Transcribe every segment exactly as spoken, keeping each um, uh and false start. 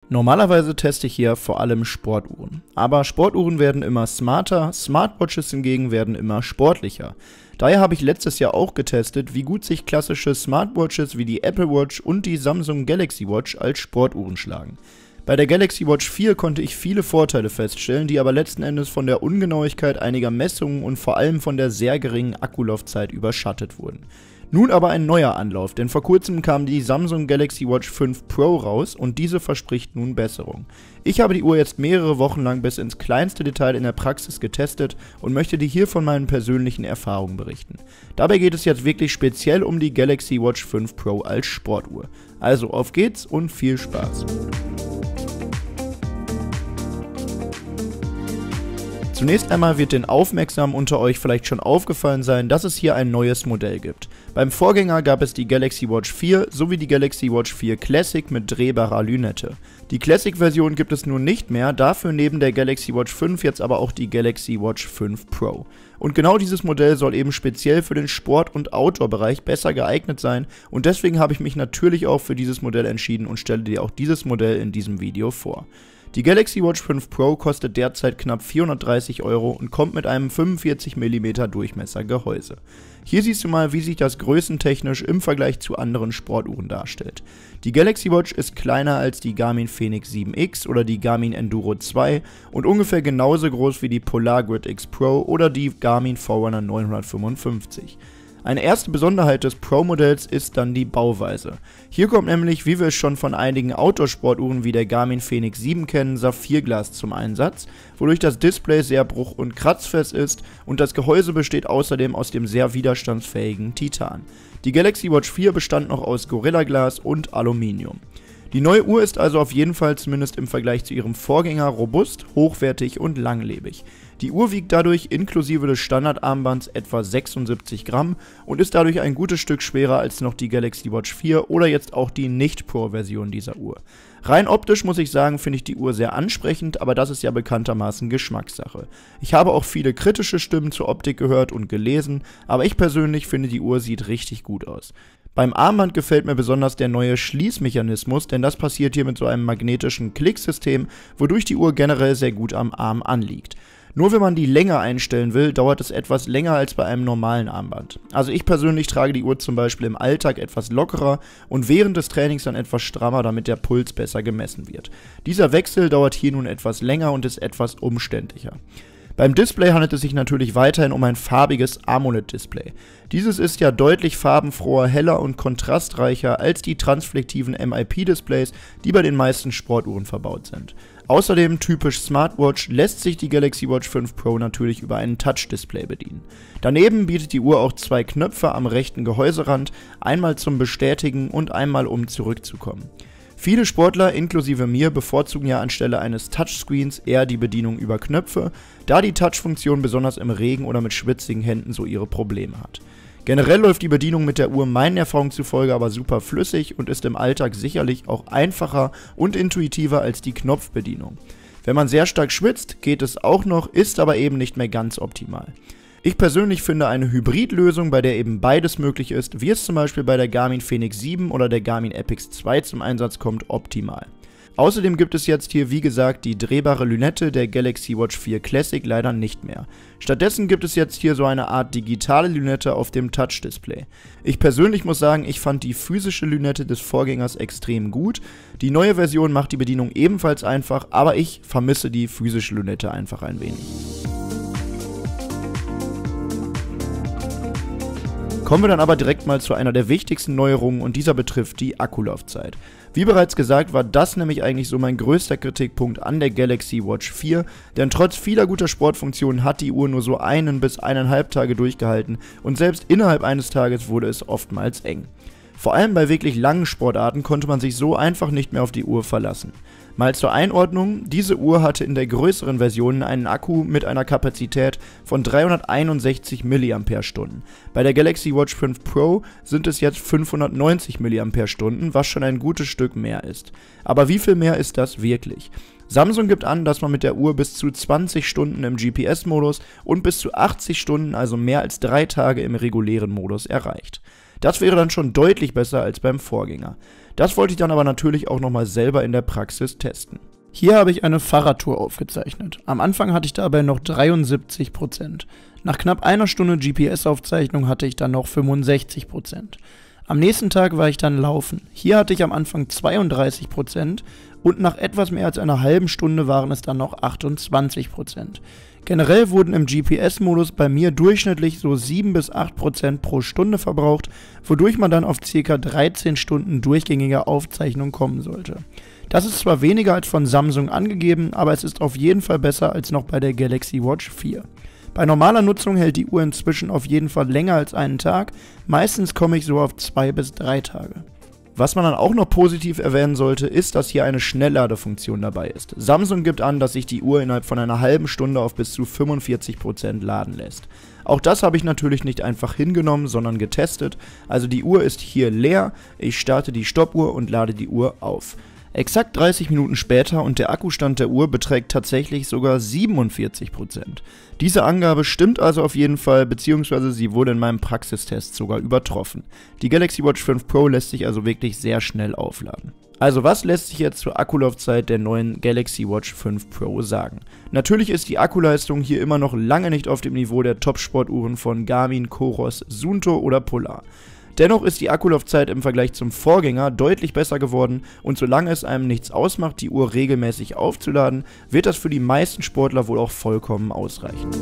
Normalerweise teste ich hier vor allem Sportuhren. Aber Sportuhren werden immer smarter, Smartwatches hingegen werden immer sportlicher. Daher habe ich letztes Jahr auch getestet, wie gut sich klassische Smartwatches wie die Apple Watch und die Samsung Galaxy Watch als Sportuhren schlagen. Bei der Galaxy Watch vier konnte ich viele Vorteile feststellen, die aber letzten Endes von der Ungenauigkeit einiger Messungen und vor allem von der sehr geringen Akkulaufzeit überschattet wurden. Nun aber ein neuer Anlauf, denn vor kurzem kam die Samsung Galaxy Watch fünf Pro raus und diese verspricht nun Besserung. Ich habe die Uhr jetzt mehrere Wochen lang bis ins kleinste Detail in der Praxis getestet und möchte dir hier von meinen persönlichen Erfahrungen berichten. Dabei geht es jetzt wirklich speziell um die Galaxy Watch fünf Pro als Sportuhr. Also auf geht's und viel Spaß! Zunächst einmal wird den Aufmerksamen unter euch vielleicht schon aufgefallen sein, dass es hier ein neues Modell gibt. Beim Vorgänger gab es die Galaxy Watch vier sowie die Galaxy Watch vier Classic mit drehbarer Lünette. Die Classic-Version gibt es nun nicht mehr, dafür neben der Galaxy Watch fünf jetzt aber auch die Galaxy Watch fünf Pro. Und genau dieses Modell soll eben speziell für den Sport- und Outdoor-Bereich besser geeignet sein und deswegen habe ich mich natürlich auch für dieses Modell entschieden und stelle dir auch dieses Modell in diesem Video vor. Die Galaxy Watch fünf Pro kostet derzeit knapp vierhundertdreißig Euro und kommt mit einem fünfundvierzig Millimeter Durchmesser Gehäuse. Hier siehst du mal, wie sich das größentechnisch im Vergleich zu anderen Sportuhren darstellt. Die Galaxy Watch ist kleiner als die Garmin Fenix sieben X oder die Garmin Enduro zwei und ungefähr genauso groß wie die Polar Grid X Pro oder die Garmin Forerunner neunhundertfünfundfünfzig. Eine erste Besonderheit des Pro-Modells ist dann die Bauweise. Hier kommt nämlich, wie wir es schon von einigen Outdoor-Sportuhren wie der Garmin Fenix sieben kennen, Saphirglas zum Einsatz, wodurch das Display sehr bruch- und kratzfest ist und das Gehäuse besteht außerdem aus dem sehr widerstandsfähigen Titan. Die Galaxy Watch vier bestand noch aus Gorilla Glas und Aluminium. Die neue Uhr ist also auf jeden Fall zumindest im Vergleich zu ihrem Vorgänger robust, hochwertig und langlebig. Die Uhr wiegt dadurch inklusive des Standardarmbands etwa sechsundsiebzig Gramm und ist dadurch ein gutes Stück schwerer als noch die Galaxy Watch vier oder jetzt auch die Nicht-Pro-Version dieser Uhr. Rein optisch muss ich sagen, finde ich die Uhr sehr ansprechend, aber das ist ja bekanntermaßen Geschmackssache. Ich habe auch viele kritische Stimmen zur Optik gehört und gelesen, aber ich persönlich finde die Uhr sieht richtig gut aus. Beim Armband gefällt mir besonders der neue Schließmechanismus, denn das passiert hier mit so einem magnetischen Klicksystem, wodurch die Uhr generell sehr gut am Arm anliegt. Nur wenn man die Länge einstellen will, dauert es etwas länger als bei einem normalen Armband. Also ich persönlich trage die Uhr zum Beispiel im Alltag etwas lockerer und während des Trainings dann etwas strammer, damit der Puls besser gemessen wird. Dieser Wechsel dauert hier nun etwas länger und ist etwas umständlicher. Beim Display handelt es sich natürlich weiterhin um ein farbiges AMOLED-Display. Dieses ist ja deutlich farbenfroher, heller und kontrastreicher als die transflektiven M I P-Displays, die bei den meisten Sportuhren verbaut sind. Außerdem, typisch Smartwatch, lässt sich die Galaxy Watch fünf Pro natürlich über einen Touch-Display bedienen. Daneben bietet die Uhr auch zwei Knöpfe am rechten Gehäuserand, einmal zum Bestätigen und einmal um zurückzukommen. Viele Sportler, inklusive mir, bevorzugen ja anstelle eines Touchscreens eher die Bedienung über Knöpfe, da die Touch-Funktion besonders im Regen oder mit schwitzigen Händen so ihre Probleme hat. Generell läuft die Bedienung mit der Uhr meinen Erfahrungen zufolge aber super flüssig und ist im Alltag sicherlich auch einfacher und intuitiver als die Knopfbedienung. Wenn man sehr stark schwitzt, geht es auch noch, ist aber eben nicht mehr ganz optimal. Ich persönlich finde eine Hybridlösung, bei der eben beides möglich ist, wie es zum Beispiel bei der Garmin Fenix sieben oder der Garmin Epix zwei zum Einsatz kommt, optimal. Außerdem gibt es jetzt hier, wie gesagt, die drehbare Lünette der Galaxy Watch vier Classic leider nicht mehr. Stattdessen gibt es jetzt hier so eine Art digitale Lünette auf dem Touch-Display. Ich persönlich muss sagen, ich fand die physische Lünette des Vorgängers extrem gut. Die neue Version macht die Bedienung ebenfalls einfach, aber ich vermisse die physische Lünette einfach ein wenig. Kommen wir dann aber direkt mal zu einer der wichtigsten Neuerungen und dieser betrifft die Akkulaufzeit. Wie bereits gesagt, war das nämlich eigentlich so mein größter Kritikpunkt an der Galaxy Watch vier, denn trotz vieler guter Sportfunktionen hat die Uhr nur so einen bis eineinhalb Tage durchgehalten und selbst innerhalb eines Tages wurde es oftmals eng. Vor allem bei wirklich langen Sportarten konnte man sich so einfach nicht mehr auf die Uhr verlassen. Mal zur Einordnung, diese Uhr hatte in der größeren Version einen Akku mit einer Kapazität von dreihunderteinundsechzig Milliampere-Stunden. Bei der Galaxy Watch fünf Pro sind es jetzt fünfhundertneunzig Milliampere-Stunden, was schon ein gutes Stück mehr ist. Aber wie viel mehr ist das wirklich? Samsung gibt an, dass man mit der Uhr bis zu zwanzig Stunden im G P S-Modus und bis zu achtzig Stunden, also mehr als drei Tage im regulären Modus, erreicht. Das wäre dann schon deutlich besser als beim Vorgänger. Das wollte ich dann aber natürlich auch nochmal selber in der Praxis testen. Hier habe ich eine Fahrradtour aufgezeichnet. Am Anfang hatte ich dabei noch dreiundsiebzig Prozent. Nach knapp einer Stunde G P S-Aufzeichnung hatte ich dann noch fünfundsechzig Prozent. Am nächsten Tag war ich dann laufen. Hier hatte ich am Anfang zweiunddreißig Prozent und nach etwas mehr als einer halben Stunde waren es dann noch achtundzwanzig Prozent. Generell wurden im G P S-Modus bei mir durchschnittlich so sieben bis acht Prozent pro Stunde verbraucht, wodurch man dann auf ca. dreizehn Stunden durchgängiger Aufzeichnung kommen sollte. Das ist zwar weniger als von Samsung angegeben, aber es ist auf jeden Fall besser als noch bei der Galaxy Watch vier. Bei normaler Nutzung hält die Uhr inzwischen auf jeden Fall länger als einen Tag, meistens komme ich so auf zwei bis drei Tage. Was man dann auch noch positiv erwähnen sollte, ist, dass hier eine Schnellladefunktion dabei ist. Samsung gibt an, dass sich die Uhr innerhalb von einer halben Stunde auf bis zu fünfundvierzig Prozent laden lässt. Auch das habe ich natürlich nicht einfach hingenommen, sondern getestet. Also die Uhr ist hier leer, ich starte die Stoppuhr und lade die Uhr auf. Exakt dreißig Minuten später und der Akkustand der Uhr beträgt tatsächlich sogar siebenundvierzig Prozent. Diese Angabe stimmt also auf jeden Fall, beziehungsweise sie wurde in meinem Praxistest sogar übertroffen. Die Galaxy Watch fünf Pro lässt sich also wirklich sehr schnell aufladen. Also was lässt sich jetzt zur Akkulaufzeit der neuen Galaxy Watch fünf Pro sagen? Natürlich ist die Akkuleistung hier immer noch lange nicht auf dem Niveau der Top-Sportuhren von Garmin, Coros, Suunto oder Polar. Dennoch ist die Akkulaufzeit im Vergleich zum Vorgänger deutlich besser geworden und solange es einem nichts ausmacht, die Uhr regelmäßig aufzuladen, wird das für die meisten Sportler wohl auch vollkommen ausreichen.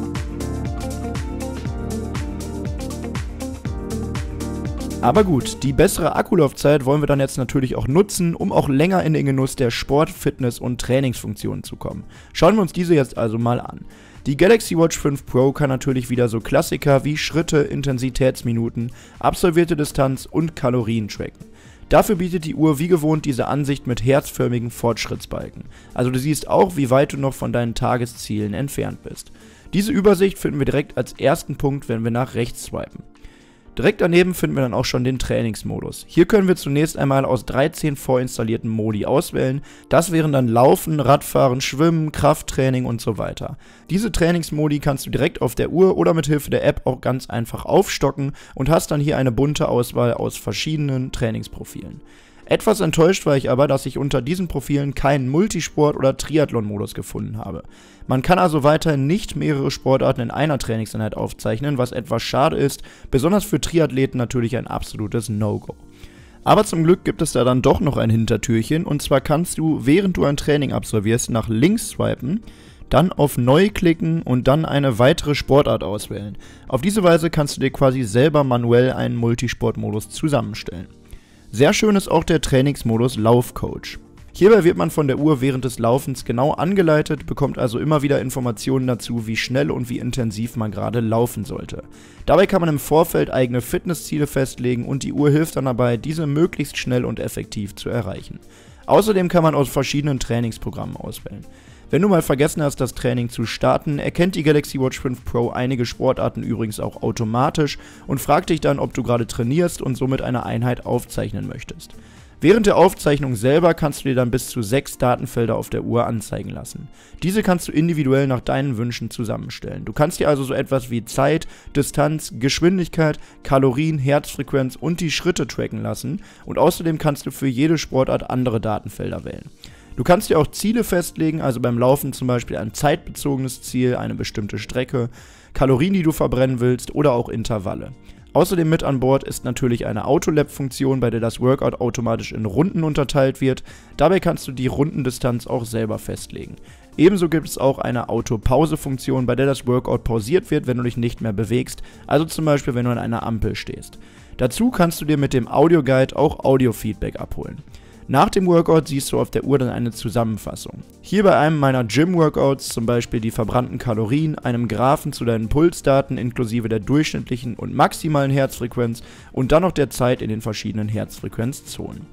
Aber gut, die bessere Akkulaufzeit wollen wir dann jetzt natürlich auch nutzen, um auch länger in den Genuss der Sport-, Fitness- und Trainingsfunktionen zu kommen. Schauen wir uns diese jetzt also mal an. Die Galaxy Watch fünf Pro kann natürlich wieder so Klassiker wie Schritte, Intensitätsminuten, absolvierte Distanz und Kalorien tracken. Dafür bietet die Uhr wie gewohnt diese Ansicht mit herzförmigen Fortschrittsbalken. Also du siehst auch, wie weit du noch von deinen Tageszielen entfernt bist. Diese Übersicht finden wir direkt als ersten Punkt, wenn wir nach rechts swipen. Direkt daneben finden wir dann auch schon den Trainingsmodus. Hier können wir zunächst einmal aus dreizehn vorinstallierten Modi auswählen. Das wären dann Laufen, Radfahren, Schwimmen, Krafttraining und so weiter. Diese Trainingsmodi kannst du direkt auf der Uhr oder mit Hilfe der App auch ganz einfach aufstocken und hast dann hier eine bunte Auswahl aus verschiedenen Trainingsprofilen. Etwas enttäuscht war ich aber, dass ich unter diesen Profilen keinen Multisport- oder Triathlon-Modus gefunden habe. Man kann also weiterhin nicht mehrere Sportarten in einer Trainingseinheit aufzeichnen, was etwas schade ist, besonders für Triathleten natürlich ein absolutes No-Go. Aber zum Glück gibt es da dann doch noch ein Hintertürchen, und zwar kannst du, während du ein Training absolvierst, nach links swipen, dann auf Neu klicken und dann eine weitere Sportart auswählen. Auf diese Weise kannst du dir quasi selber manuell einen Multisport-Modus zusammenstellen. Sehr schön ist auch der Trainingsmodus Laufcoach. Hierbei wird man von der Uhr während des Laufens genau angeleitet, bekommt also immer wieder Informationen dazu, wie schnell und wie intensiv man gerade laufen sollte. Dabei kann man im Vorfeld eigene Fitnessziele festlegen und die Uhr hilft dann dabei, diese möglichst schnell und effektiv zu erreichen. Außerdem kann man aus verschiedenen Trainingsprogrammen auswählen. Wenn du mal vergessen hast, das Training zu starten, erkennt die Galaxy Watch fünf Pro einige Sportarten übrigens auch automatisch und fragt dich dann, ob du gerade trainierst und somit eine Einheit aufzeichnen möchtest. Während der Aufzeichnung selber kannst du dir dann bis zu sechs Datenfelder auf der Uhr anzeigen lassen. Diese kannst du individuell nach deinen Wünschen zusammenstellen. Du kannst dir also so etwas wie Zeit, Distanz, Geschwindigkeit, Kalorien, Herzfrequenz und die Schritte tracken lassen und außerdem kannst du für jede Sportart andere Datenfelder wählen. Du kannst dir auch Ziele festlegen, also beim Laufen zum Beispiel ein zeitbezogenes Ziel, eine bestimmte Strecke, Kalorien, die du verbrennen willst oder auch Intervalle. Außerdem mit an Bord ist natürlich eine Autolab-Funktion, bei der das Workout automatisch in Runden unterteilt wird. Dabei kannst du die Rundendistanz auch selber festlegen. Ebenso gibt es auch eine Auto-Pause-Funktion, bei der das Workout pausiert wird, wenn du dich nicht mehr bewegst, also zum Beispiel wenn du an einer Ampel stehst. Dazu kannst du dir mit dem Audio-Guide auch Audio-Feedback abholen. Nach dem Workout siehst du auf der Uhr dann eine Zusammenfassung. Hier bei einem meiner Gym-Workouts, zum Beispiel die verbrannten Kalorien, einem Graphen zu deinen Pulsdaten inklusive der durchschnittlichen und maximalen Herzfrequenz und dann noch der Zeit in den verschiedenen Herzfrequenzzonen.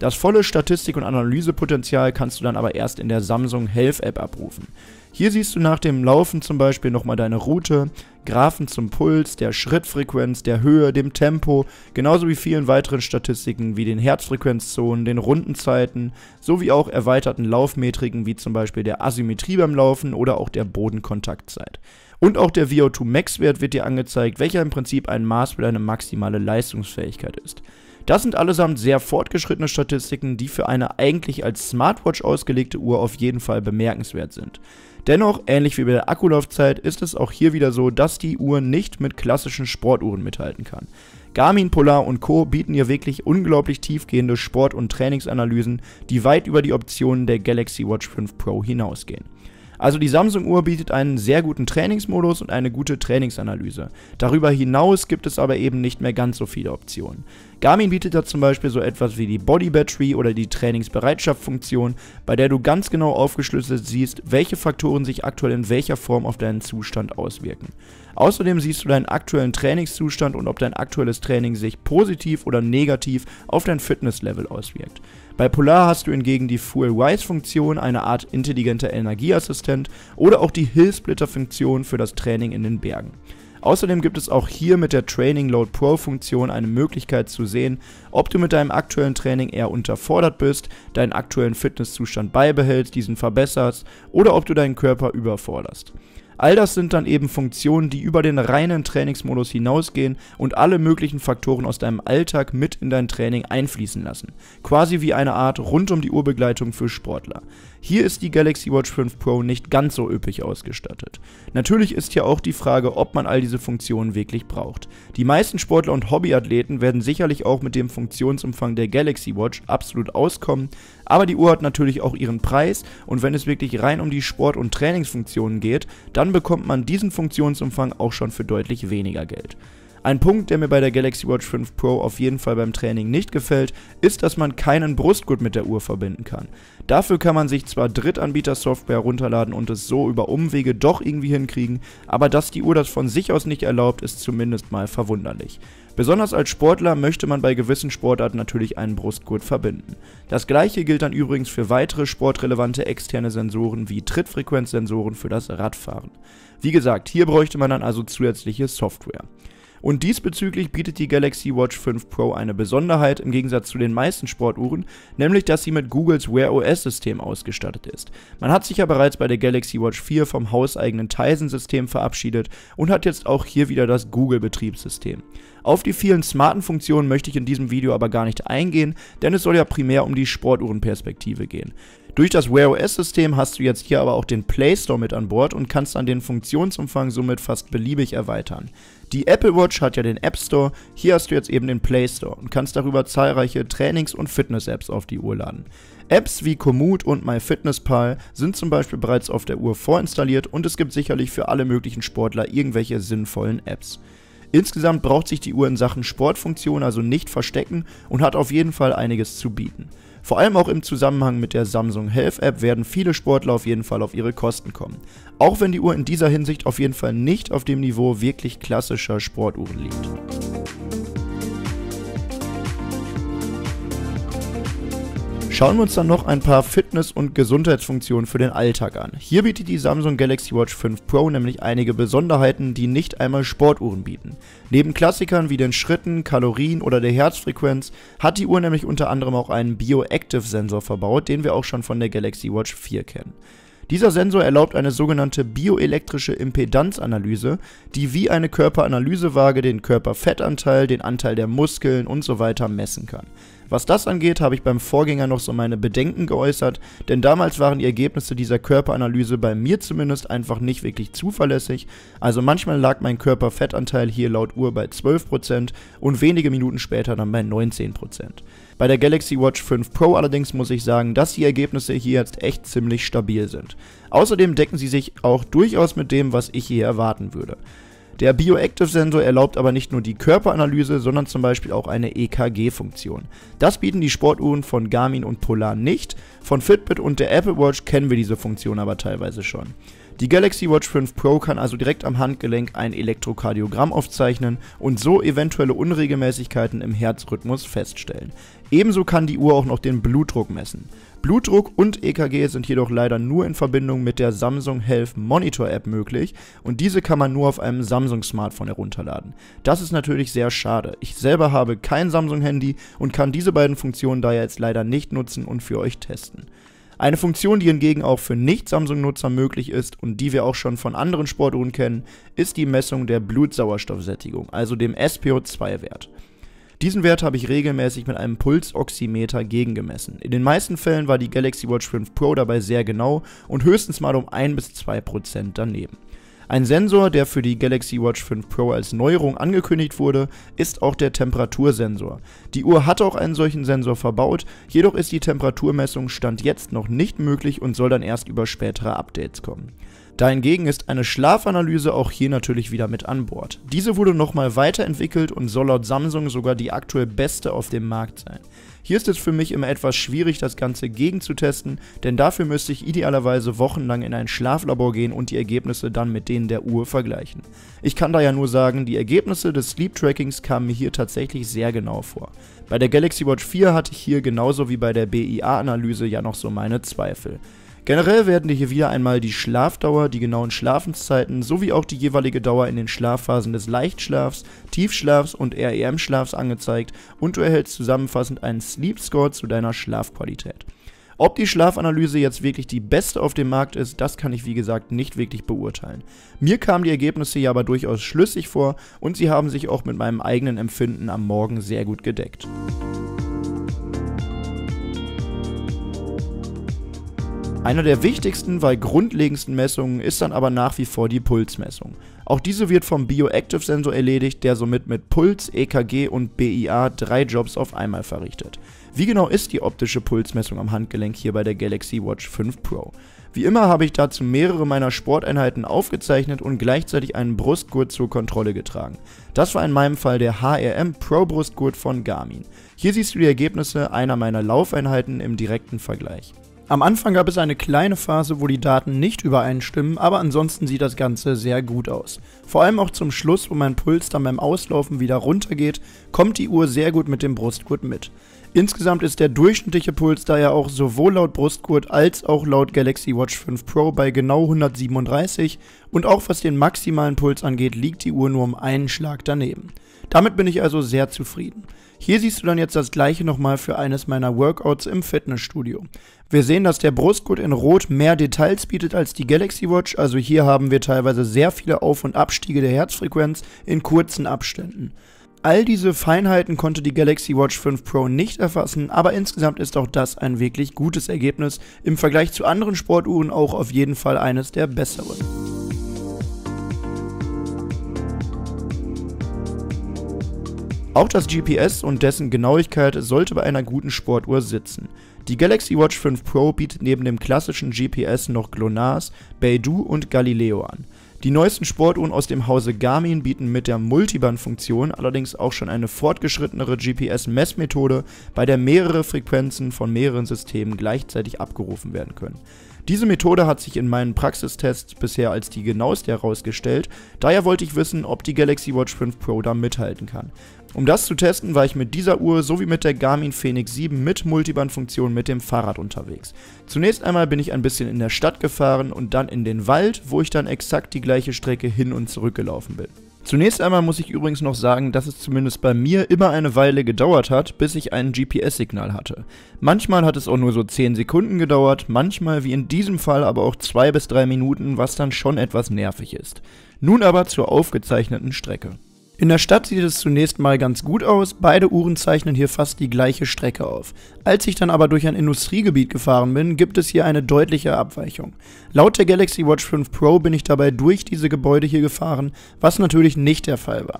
Das volle Statistik- und Analysepotenzial kannst du dann aber erst in der Samsung Health App abrufen. Hier siehst du nach dem Laufen zum Beispiel nochmal deine Route, Graphen zum Puls, der Schrittfrequenz, der Höhe, dem Tempo, genauso wie vielen weiteren Statistiken wie den Herzfrequenzzonen, den Rundenzeiten, sowie auch erweiterten Laufmetriken wie zum Beispiel der Asymmetrie beim Laufen oder auch der Bodenkontaktzeit. Und auch der V O zwei Max Wert wird dir angezeigt, welcher im Prinzip ein Maß für deine maximale Leistungsfähigkeit ist. Das sind allesamt sehr fortgeschrittene Statistiken, die für eine eigentlich als Smartwatch ausgelegte Uhr auf jeden Fall bemerkenswert sind. Dennoch, ähnlich wie bei der Akkulaufzeit, ist es auch hier wieder so, dass die Uhr nicht mit klassischen Sportuhren mithalten kann. Garmin, Polar und Co. bieten hier wirklich unglaublich tiefgehende Sport- und Trainingsanalysen, die weit über die Optionen der Galaxy Watch fünf Pro hinausgehen. Also die Samsung-Uhr bietet einen sehr guten Trainingsmodus und eine gute Trainingsanalyse. Darüber hinaus gibt es aber eben nicht mehr ganz so viele Optionen. Garmin bietet da zum Beispiel so etwas wie die Body Battery oder die Trainingsbereitschaft-Funktion, bei der du ganz genau aufgeschlüsselt siehst, welche Faktoren sich aktuell in welcher Form auf deinen Zustand auswirken. Außerdem siehst du deinen aktuellen Trainingszustand und ob dein aktuelles Training sich positiv oder negativ auf dein Fitnesslevel auswirkt. Bei Polar hast du hingegen die Fuel-Wise-Funktion, eine Art intelligenter Energieassistent, oder auch die Hill-Splitter-Funktion für das Training in den Bergen. Außerdem gibt es auch hier mit der Training Load Pro Funktion eine Möglichkeit zu sehen, ob du mit deinem aktuellen Training eher unterfordert bist, deinen aktuellen Fitnesszustand beibehältst, diesen verbesserst oder ob du deinen Körper überforderst. All das sind dann eben Funktionen, die über den reinen Trainingsmodus hinausgehen und alle möglichen Faktoren aus deinem Alltag mit in dein Training einfließen lassen. Quasi wie eine Art Rund-um-die-Uhr-Begleitung für Sportler. Hier ist die Galaxy Watch fünf Pro nicht ganz so üppig ausgestattet. Natürlich ist hier auch die Frage, ob man all diese Funktionen wirklich braucht. Die meisten Sportler und Hobbyathleten werden sicherlich auch mit dem Funktionsumfang der Galaxy Watch absolut auskommen, aber die Uhr hat natürlich auch ihren Preis und wenn es wirklich rein um die Sport- und Trainingsfunktionen geht, dann bekommt man diesen Funktionsumfang auch schon für deutlich weniger Geld. Ein Punkt, der mir bei der Galaxy Watch fünf Pro auf jeden Fall beim Training nicht gefällt, ist, dass man keinen Brustgurt mit der Uhr verbinden kann. Dafür kann man sich zwar Drittanbieter-Software runterladen und es so über Umwege doch irgendwie hinkriegen, aber dass die Uhr das von sich aus nicht erlaubt, ist zumindest mal verwunderlich. Besonders als Sportler möchte man bei gewissen Sportarten natürlich einen Brustgurt verbinden. Das gleiche gilt dann übrigens für weitere sportrelevante externe Sensoren wie Trittfrequenzsensoren für das Radfahren. Wie gesagt, hier bräuchte man dann also zusätzliche Software. Und diesbezüglich bietet die Galaxy Watch fünf Pro eine Besonderheit im Gegensatz zu den meisten Sportuhren, nämlich dass sie mit Googles Wear O S-System ausgestattet ist. Man hat sich ja bereits bei der Galaxy Watch vier vom hauseigenen Tizen-System verabschiedet und hat jetzt auch hier wieder das Google-Betriebssystem. Auf die vielen smarten Funktionen möchte ich in diesem Video aber gar nicht eingehen, denn es soll ja primär um die Sportuhrenperspektive gehen. Durch das Wear O S-System hast du jetzt hier aber auch den Play Store mit an Bord und kannst dann den Funktionsumfang somit fast beliebig erweitern. Die Apple Watch hat ja den App Store, hier hast du jetzt eben den Play Store und kannst darüber zahlreiche Trainings- und Fitness-Apps auf die Uhr laden. Apps wie Komoot und MyFitnessPal sind zum Beispiel bereits auf der Uhr vorinstalliert und es gibt sicherlich für alle möglichen Sportler irgendwelche sinnvollen Apps. Insgesamt braucht sich die Uhr in Sachen Sportfunktion also nicht verstecken und hat auf jeden Fall einiges zu bieten. Vor allem auch im Zusammenhang mit der Samsung Health App werden viele Sportler auf jeden Fall auf ihre Kosten kommen. Auch wenn die Uhr in dieser Hinsicht auf jeden Fall nicht auf dem Niveau wirklich klassischer Sportuhren liegt. Schauen wir uns dann noch ein paar Fitness- und Gesundheitsfunktionen für den Alltag an. Hier bietet die Samsung Galaxy Watch fünf Pro nämlich einige Besonderheiten, die nicht einmal Sportuhren bieten. Neben Klassikern wie den Schritten, Kalorien oder der Herzfrequenz hat die Uhr nämlich unter anderem auch einen Bioactive-Sensor verbaut, den wir auch schon von der Galaxy Watch vier kennen. Dieser Sensor erlaubt eine sogenannte bioelektrische Impedanzanalyse, die wie eine Körperanalysewaage den Körperfettanteil, den Anteil der Muskeln und so weiter messen kann. Was das angeht, habe ich beim Vorgänger noch so meine Bedenken geäußert, denn damals waren die Ergebnisse dieser Körperanalyse bei mir zumindest einfach nicht wirklich zuverlässig, also manchmal lag mein Körperfettanteil hier laut Uhr bei zwölf Prozent und wenige Minuten später dann bei neunzehn Prozent. Bei der Galaxy Watch fünf Pro allerdings muss ich sagen, dass die Ergebnisse hier jetzt echt ziemlich stabil sind. Außerdem decken sie sich auch durchaus mit dem, was ich hier erwarten würde. Der Bioactive-Sensor erlaubt aber nicht nur die Körperanalyse, sondern zum Beispiel auch eine E K G-Funktion. Das bieten die Sportuhren von Garmin und Polar nicht, von Fitbit und der Apple Watch kennen wir diese Funktion aber teilweise schon. Die Galaxy Watch fünf Pro kann also direkt am Handgelenk ein Elektrokardiogramm aufzeichnen und so eventuelle Unregelmäßigkeiten im Herzrhythmus feststellen. Ebenso kann die Uhr auch noch den Blutdruck messen. Blutdruck und E K G sind jedoch leider nur in Verbindung mit der Samsung Health Monitor App möglich und diese kann man nur auf einem Samsung Smartphone herunterladen. Das ist natürlich sehr schade. Ich selber habe kein Samsung Handy und kann diese beiden Funktionen daher jetzt leider nicht nutzen und für euch testen. Eine Funktion, die hingegen auch für Nicht-Samsung-Nutzer möglich ist und die wir auch schon von anderen Sportuhren kennen, ist die Messung der Blutsauerstoffsättigung, also dem S P O zwei Wert. Diesen Wert habe ich regelmäßig mit einem Pulsoximeter gegengemessen. In den meisten Fällen war die Galaxy Watch fünf Pro dabei sehr genau und höchstens mal um ein bis zwei Prozent daneben. Ein Sensor, der für die Galaxy Watch fünf Pro als Neuerung angekündigt wurde, ist auch der Temperatursensor. Die Uhr hat auch einen solchen Sensor verbaut, jedoch ist die Temperaturmessung Stand jetzt noch nicht möglich und soll dann erst über spätere Updates kommen. Dahingegen ist eine Schlafanalyse auch hier natürlich wieder mit an Bord. Diese wurde nochmal weiterentwickelt und soll laut Samsung sogar die aktuell beste auf dem Markt sein. Hier ist es für mich immer etwas schwierig, das Ganze gegenzutesten, denn dafür müsste ich idealerweise wochenlang in ein Schlaflabor gehen und die Ergebnisse dann mit denen der Uhr vergleichen. Ich kann da ja nur sagen, die Ergebnisse des Sleep Trackings kamen mir hier tatsächlich sehr genau vor. Bei der Galaxy Watch vier hatte ich hier genauso wie bei der B I A-Analyse ja noch so meine Zweifel. Generell werden dir hier wieder einmal die Schlafdauer, die genauen Schlafenszeiten sowie auch die jeweilige Dauer in den Schlafphasen des Leichtschlafs, Tiefschlafs und R E M-Schlafs angezeigt und du erhältst zusammenfassend einen Sleep Score zu deiner Schlafqualität. Ob die Schlafanalyse jetzt wirklich die beste auf dem Markt ist, das kann ich wie gesagt nicht wirklich beurteilen. Mir kamen die Ergebnisse ja aber durchaus schlüssig vor und sie haben sich auch mit meinem eigenen Empfinden am Morgen sehr gut gedeckt. Einer der wichtigsten, weil grundlegendsten Messungen ist dann aber nach wie vor die Pulsmessung. Auch diese wird vom Bioactive-Sensor erledigt, der somit mit Puls, E K G und B I A drei Jobs auf einmal verrichtet. Wie genau ist die optische Pulsmessung am Handgelenk hier bei der Galaxy Watch fünf Pro? Wie immer habe ich dazu mehrere meiner Sporteinheiten aufgezeichnet und gleichzeitig einen Brustgurt zur Kontrolle getragen. Das war in meinem Fall der H R M Pro Brustgurt von Garmin. Hier siehst du die Ergebnisse einer meiner Laufeinheiten im direkten Vergleich. Am Anfang gab es eine kleine Phase, wo die Daten nicht übereinstimmen, aber ansonsten sieht das Ganze sehr gut aus. Vor allem auch zum Schluss, wo mein Puls dann beim Auslaufen wieder runtergeht, kommt die Uhr sehr gut mit dem Brustgurt mit. Insgesamt ist der durchschnittliche Puls daher auch sowohl laut Brustgurt als auch laut Galaxy Watch fünf Pro bei genau hundertsiebenunddreißig und auch was den maximalen Puls angeht, liegt die Uhr nur um einen Schlag daneben. Damit bin ich also sehr zufrieden. Hier siehst du dann jetzt das gleiche nochmal für eines meiner Workouts im Fitnessstudio. Wir sehen, dass der Brustgurt in Rot mehr Details bietet als die Galaxy Watch, also hier haben wir teilweise sehr viele Auf- und Abstiege der Herzfrequenz in kurzen Abständen. All diese Feinheiten konnte die Galaxy Watch fünf Pro nicht erfassen, aber insgesamt ist auch das ein wirklich gutes Ergebnis, im Vergleich zu anderen Sportuhren auch auf jeden Fall eines der besseren. Auch das G P S und dessen Genauigkeit sollte bei einer guten Sportuhr sitzen. Die Galaxy Watch fünf Pro bietet neben dem klassischen G P S noch GLONASS, Beidou und Galileo an. Die neuesten Sportuhren aus dem Hause Garmin bieten mit der Multiband-Funktion allerdings auch schon eine fortgeschrittenere G P S-Messmethode, bei der mehrere Frequenzen von mehreren Systemen gleichzeitig abgerufen werden können. Diese Methode hat sich in meinen Praxistests bisher als die genaueste herausgestellt, daher wollte ich wissen, ob die Galaxy Watch fünf Pro da mithalten kann. Um das zu testen, war ich mit dieser Uhr sowie mit der Garmin Fenix sieben mit Multiband-Funktion mit dem Fahrrad unterwegs. Zunächst einmal bin ich ein bisschen in der Stadt gefahren und dann in den Wald, wo ich dann exakt die gleiche Strecke hin und zurück gelaufen bin. Zunächst einmal muss ich übrigens noch sagen, dass es zumindest bei mir immer eine Weile gedauert hat, bis ich ein G P S-Signal hatte. Manchmal hat es auch nur so zehn Sekunden gedauert, manchmal wie in diesem Fall aber auch zwei bis drei Minuten, was dann schon etwas nervig ist. Nun aber zur aufgezeichneten Strecke. In der Stadt sieht es zunächst mal ganz gut aus, beide Uhren zeichnen hier fast die gleiche Strecke auf. Als ich dann aber durch ein Industriegebiet gefahren bin, gibt es hier eine deutliche Abweichung. Laut der Galaxy Watch fünf Pro bin ich dabei durch diese Gebäude hier gefahren, was natürlich nicht der Fall war.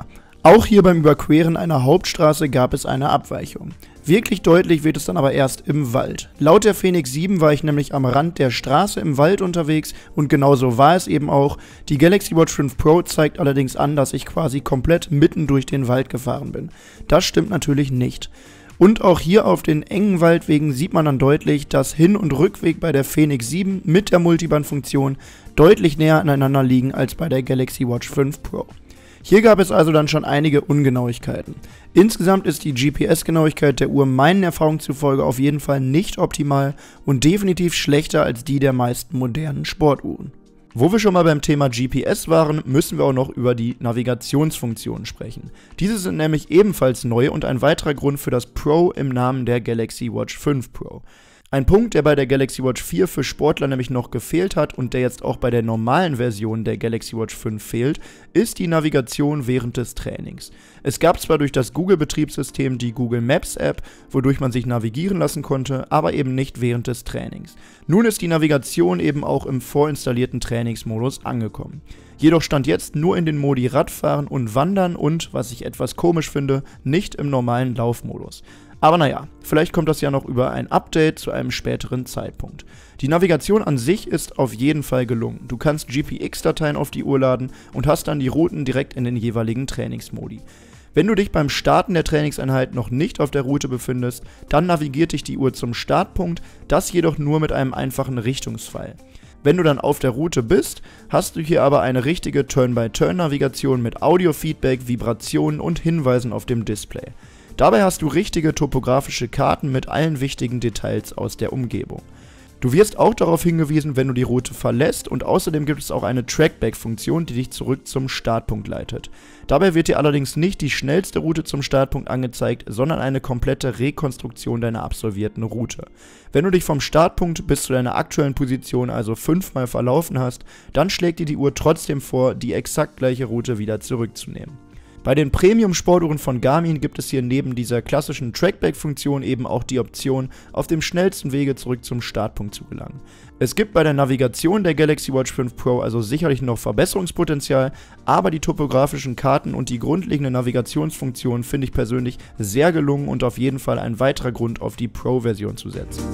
Auch hier beim Überqueren einer Hauptstraße gab es eine Abweichung. Wirklich deutlich wird es dann aber erst im Wald. Laut der Fenix sieben war ich nämlich am Rand der Straße im Wald unterwegs und genauso war es eben auch. Die Galaxy Watch fünf Pro zeigt allerdings an, dass ich quasi komplett mitten durch den Wald gefahren bin. Das stimmt natürlich nicht. Und auch hier auf den engen Waldwegen sieht man dann deutlich, dass Hin- und Rückweg bei der Fenix sieben mit der Multiband-Funktion deutlich näher aneinander liegen als bei der Galaxy Watch fünf Pro. Hier gab es also dann schon einige Ungenauigkeiten. Insgesamt ist die G P S-Genauigkeit der Uhr meinen Erfahrungen zufolge auf jeden Fall nicht optimal und definitiv schlechter als die der meisten modernen Sportuhren. Wo wir schon mal beim Thema G P S waren, müssen wir auch noch über die Navigationsfunktionen sprechen. Diese sind nämlich ebenfalls neu und ein weiterer Grund für das Pro im Namen der Galaxy Watch fünf Pro. Ein Punkt, der bei der Galaxy Watch vier für Sportler nämlich noch gefehlt hat und der jetzt auch bei der normalen Version der Galaxy Watch fünf fehlt, ist die Navigation während des Trainings. Es gab zwar durch das Google-Betriebssystem die Google Maps App, wodurch man sich navigieren lassen konnte, aber eben nicht während des Trainings. Nun ist die Navigation eben auch im vorinstallierten Trainingsmodus angekommen. Jedoch stand jetzt nur in den Modi Radfahren und Wandern und, was ich etwas komisch finde, nicht im normalen Laufmodus. Aber naja, vielleicht kommt das ja noch über ein Update zu einem späteren Zeitpunkt. Die Navigation an sich ist auf jeden Fall gelungen. Du kannst G P X-Dateien auf die Uhr laden und hast dann die Routen direkt in den jeweiligen Trainingsmodi. Wenn du dich beim Starten der Trainingseinheit noch nicht auf der Route befindest, dann navigiert dich die Uhr zum Startpunkt, das jedoch nur mit einem einfachen Richtungspfeil. Wenn du dann auf der Route bist, hast du hier aber eine richtige Turn-by-Turn-Navigation mit Audio-Feedback, Vibrationen und Hinweisen auf dem Display. Dabei hast du richtige topografische Karten mit allen wichtigen Details aus der Umgebung. Du wirst auch darauf hingewiesen, wenn du die Route verlässt, und außerdem gibt es auch eine Trackback-Funktion, die dich zurück zum Startpunkt leitet. Dabei wird dir allerdings nicht die schnellste Route zum Startpunkt angezeigt, sondern eine komplette Rekonstruktion deiner absolvierten Route. Wenn du dich vom Startpunkt bis zu deiner aktuellen Position also fünfmal verlaufen hast, dann schlägt dir die Uhr trotzdem vor, die exakt gleiche Route wieder zurückzunehmen. Bei den Premium-Sportuhren von Garmin gibt es hier neben dieser klassischen Trackback-Funktion eben auch die Option, auf dem schnellsten Wege zurück zum Startpunkt zu gelangen. Es gibt bei der Navigation der Galaxy Watch fünf Pro also sicherlich noch Verbesserungspotenzial, aber die topografischen Karten und die grundlegende Navigationsfunktion finde ich persönlich sehr gelungen und auf jeden Fall ein weiterer Grund, auf die Pro-Version zu setzen.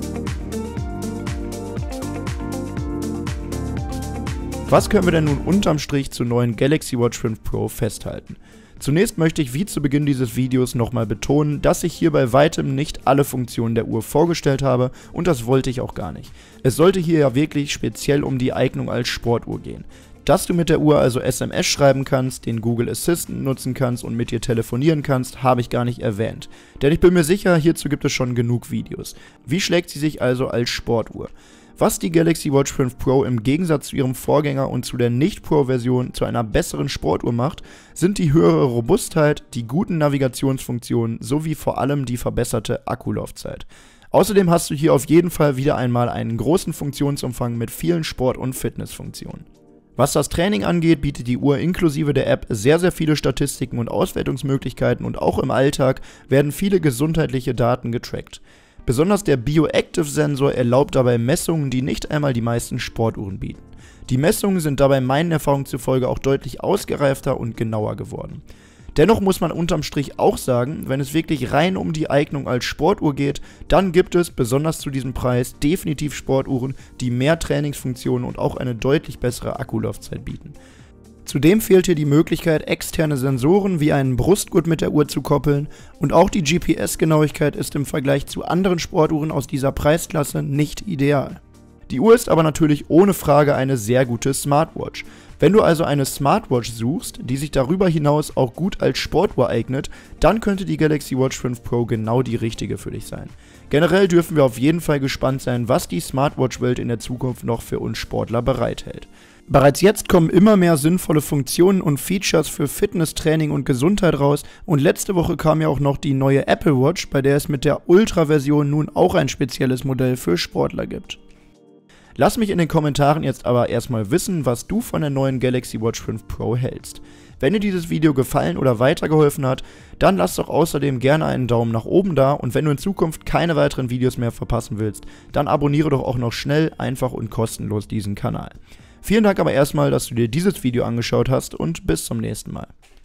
Was können wir denn nun unterm Strich zur neuen Galaxy Watch fünf Pro festhalten? Zunächst möchte ich wie zu Beginn dieses Videos nochmal betonen, dass ich hier bei weitem nicht alle Funktionen der Uhr vorgestellt habe und das wollte ich auch gar nicht. Es sollte hier ja wirklich speziell um die Eignung als Sportuhr gehen. Dass du mit der Uhr also S M S schreiben kannst, den Google Assistant nutzen kannst und mit ihr telefonieren kannst, habe ich gar nicht erwähnt. Denn ich bin mir sicher, hierzu gibt es schon genug Videos. Wie schlägt sie sich also als Sportuhr? Was die Galaxy Watch fünf Pro im Gegensatz zu ihrem Vorgänger und zu der Nicht-Pro-Version zu einer besseren Sportuhr macht, sind die höhere Robustheit, die guten Navigationsfunktionen sowie vor allem die verbesserte Akkulaufzeit. Außerdem hast du hier auf jeden Fall wieder einmal einen großen Funktionsumfang mit vielen Sport- und Fitnessfunktionen. Was das Training angeht, bietet die Uhr inklusive der App sehr, sehr viele Statistiken und Auswertungsmöglichkeiten und auch im Alltag werden viele gesundheitliche Daten getrackt. Besonders der Bioactive-Sensor erlaubt dabei Messungen, die nicht einmal die meisten Sportuhren bieten. Die Messungen sind dabei meinen Erfahrungen zufolge auch deutlich ausgereifter und genauer geworden. Dennoch muss man unterm Strich auch sagen, wenn es wirklich rein um die Eignung als Sportuhr geht, dann gibt es, besonders zu diesem Preis, definitiv Sportuhren, die mehr Trainingsfunktionen und auch eine deutlich bessere Akkulaufzeit bieten. Zudem fehlt hier die Möglichkeit, externe Sensoren wie einen Brustgurt mit der Uhr zu koppeln und auch die G P S-Genauigkeit ist im Vergleich zu anderen Sportuhren aus dieser Preisklasse nicht ideal. Die Uhr ist aber natürlich ohne Frage eine sehr gute Smartwatch. Wenn du also eine Smartwatch suchst, die sich darüber hinaus auch gut als Sportuhr eignet, dann könnte die Galaxy Watch fünf Pro genau die richtige für dich sein. Generell dürfen wir auf jeden Fall gespannt sein, was die Smartwatch-Welt in der Zukunft noch für uns Sportler bereithält. Bereits jetzt kommen immer mehr sinnvolle Funktionen und Features für Fitness, Training und Gesundheit raus und letzte Woche kam ja auch noch die neue Apple Watch, bei der es mit der Ultra-Version nun auch ein spezielles Modell für Sportler gibt. Lass mich in den Kommentaren jetzt aber erstmal wissen, was du von der neuen Galaxy Watch fünf Pro hältst. Wenn dir dieses Video gefallen oder weitergeholfen hat, dann lass doch außerdem gerne einen Daumen nach oben da und wenn du in Zukunft keine weiteren Videos mehr verpassen willst, dann abonniere doch auch noch schnell, einfach und kostenlos diesen Kanal. Vielen Dank aber erstmal, dass du dir dieses Video angeschaut hast und bis zum nächsten Mal.